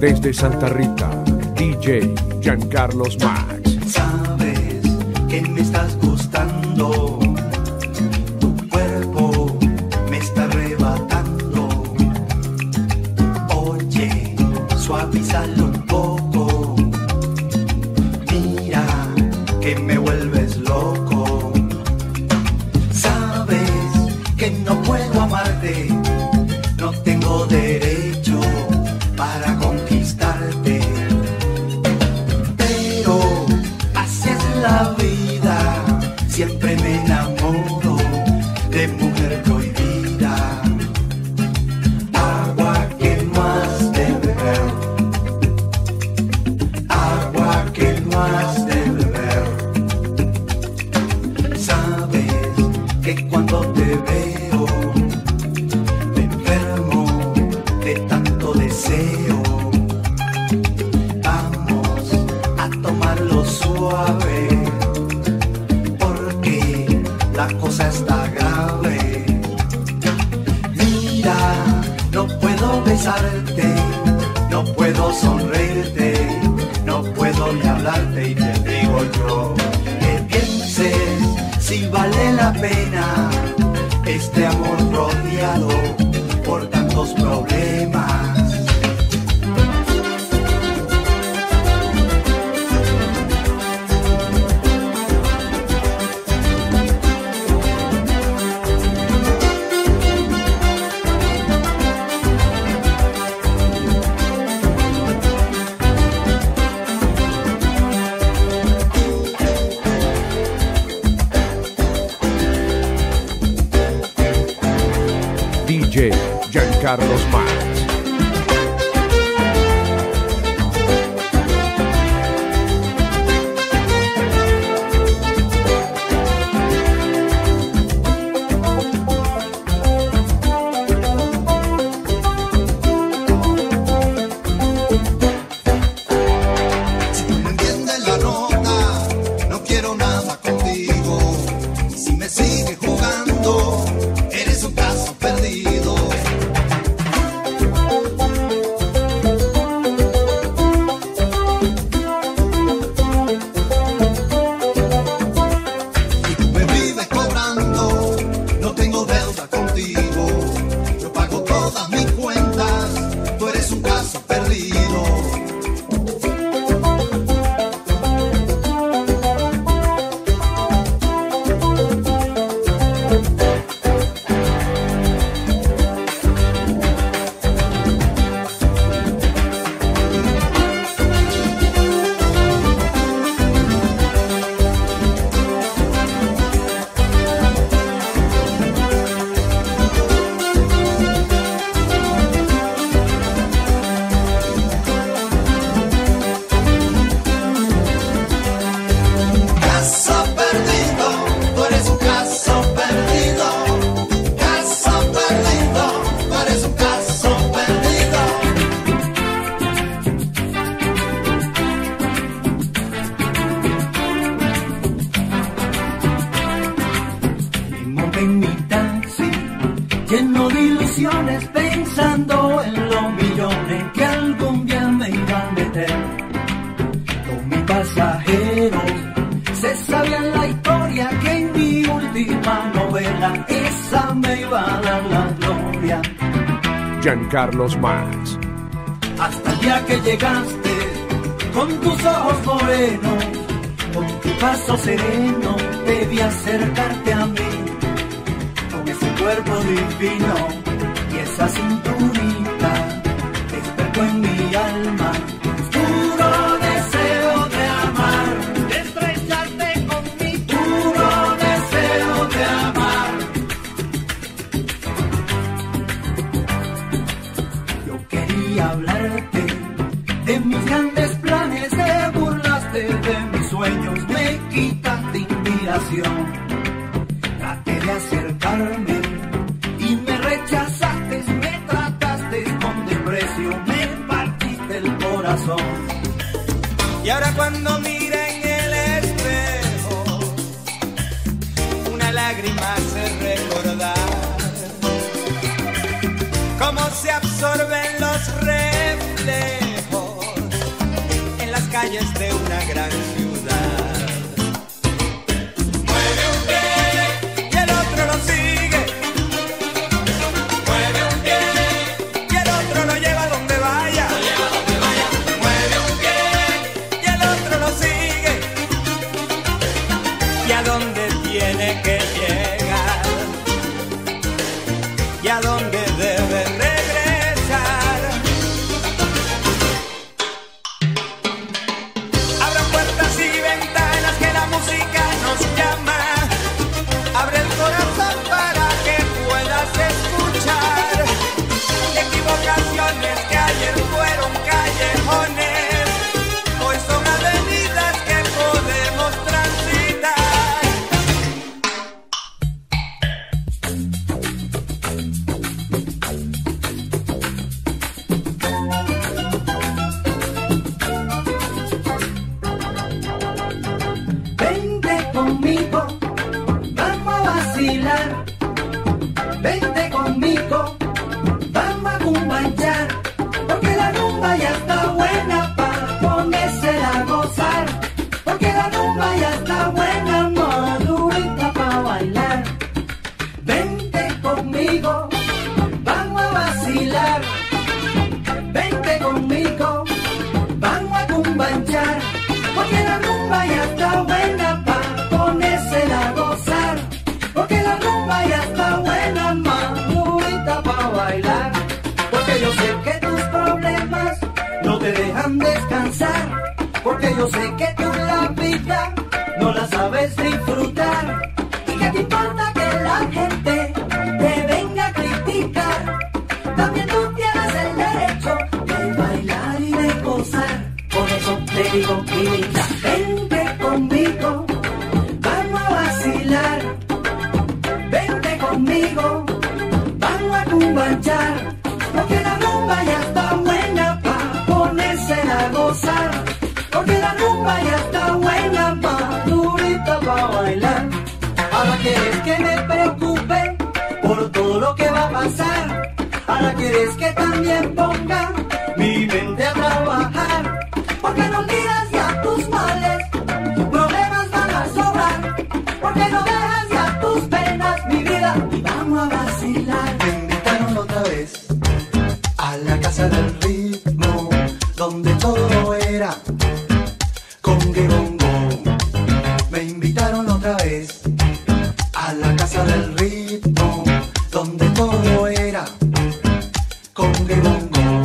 Desde Santa Rita, DJ Giancarlos Max. Sabes que me estás gustando, tu cuerpo me está arrebatando. Oye, suavízalo un poco, mira que me vuelves loco. Sabes que no puedo amarte, no tengo derecho para conquistarte, pero así es la vida, siempre me enamoro de mujer prohibida. Agua que no has de beber, agua que no has de beber. Sabes que cuando te veo me enfermo de tanto deseo. Vamos a tomarlo suave, porque la cosa está grave. Mira, no puedo besarte, no puedo sonreírte, no puedo ni hablarte, y te digo yo que pienses si vale la pena este amor rodeado por tantos problemas. DJ Giancarlos Max. Si tú no entiendes la nota, no quiero nada contigo. Si me sigues jugando, eres un caso perdido. Si tú me vives cobrando, no tengo deuda contigo. Yo pago todas mis cuentas, tú eres un caso perdido. Caso perdido, tú eres un caso perdido. Caso perdido, tú eres un caso perdido. Me monté en mi taxi, lleno de ilusiones, pensando en los millones que algún día me iban a meter. Con mis pasajeros se sabía la historia, que en mi última novela esa me iba a dar la gloria. Giancarlos Max. Hasta el día que llegaste, con tus ojos morenos, con tu paso sereno, debí acercarte a mí. Con ese cuerpo divino y esa cinturita, despertó en mi alma puro deseo de amar, de estrecharte con mi puro deseo de amar. Yo quería hablarte de mis grandes planes, te burlaste de mis sueños, me quitaste inspiración. Traté de acercarme y me rechazaste, me trataste con desprecio, me partiste el corazón. Y ahora cuando mira en el espejo, una lágrima hace recordar cómo se absorben los reflejos Vente conmigo, vamos a cumbanchar, porque la rumba ya está buena para ponérsela a gozar, porque la rumba ya está buena, madurita para bailar. Vente conmigo, vamos a vacilar, vente conmigo, vamos a cumbanchar, porque la rumba ya está buena para ponérsela a gozar, porque la rumba ya está buena, madurita para bailar. Porque yo sé que tus problemas no te dejan descansar, porque yo sé que tú la vida no la sabes disfrutar, y que te importa que la gente te venga a criticar. También tú tienes el derecho de bailar y de gozar. Por eso te digo, querida, vente conmigo, vamos a vacilar, vente conmigo, vamos a cumbanchar, porque la rumba ya está buena para ponérsela a gozar, porque la rumba ya está buena, madurita para bailar. Ahora quieres que me preocupe por todo lo que va a pasar, ahora quieres que también ponga mi mente a trabajar, porque no olvidas ya tus males, problemas van a sobrar, porque no dejas ya tus penas, mi vida, y vamos a vacilar. Me invitaron otra vez a la casa del ritmo, donde todo era congue bongo. Me invitaron otra vez a la casa del ritmo, donde todo era congue bongo.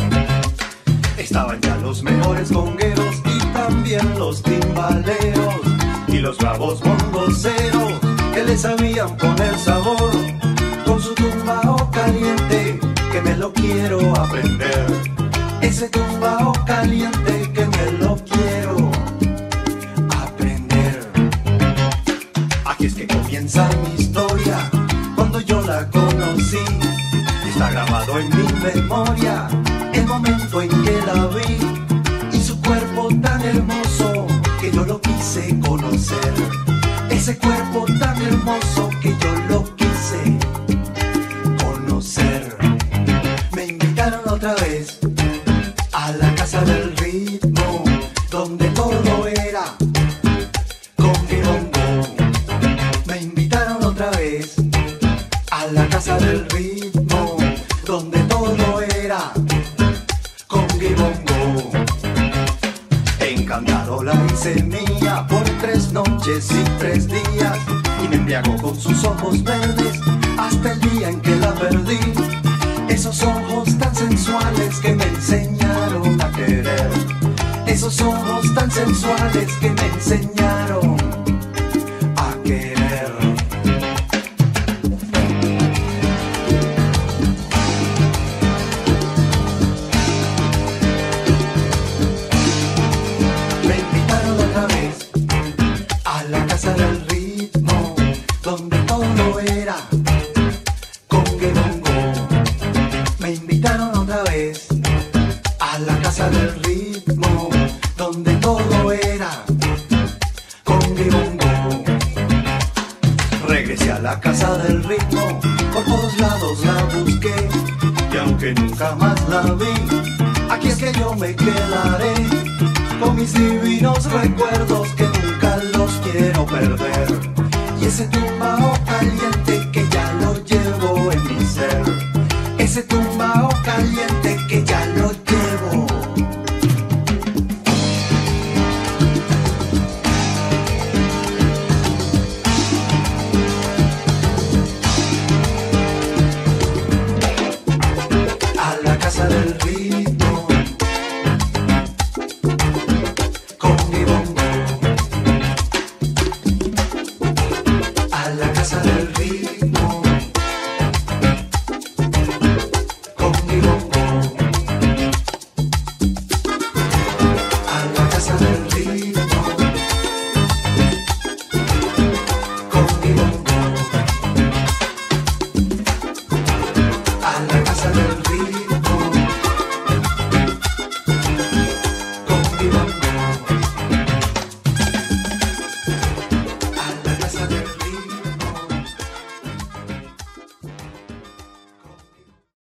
Estaban ya los mejores congueros y también los timbaleros y los bravos bongoceros que les sabían poner sabor con su tumbao caliente, que me lo quiero aprender. Ese tumbao caliente que me lo quiero aprender. Aquí es que comienza mi historia, cuando yo la conocí, y está grabado en mi memoria el momento en que la vi, y su cuerpo tan hermoso que yo lo quise conocer. Ese cuerpo tan hermoso que yo lo quise conocer. Me invitaron otra vez a la casa del ritmo, donde todo era congue bongo. Me invitaron otra vez a la casa del ritmo, donde todo era congue bongo. Encantado la hice mía por 3 noches y 3 días, y me embriagó con sus ojos verdes hasta el día en que la perdí. Esos ojos tan sensuales que me enseñaron a querer, esos ojos tan sensuales que me enseñaron a querer. Me invitaron otra vez a la casa del ritmo, donde todo era congue bongo. Me invitaron otra vez a la casa del ritmo, donde todo era congue bongo. Regresé a la casa del ritmo, por todos lados la busqué, y aunque nunca más la vi, aquí es que yo me quedaré con mis divinos recuerdos que nunca los quiero perder. Y ese tumbao caliente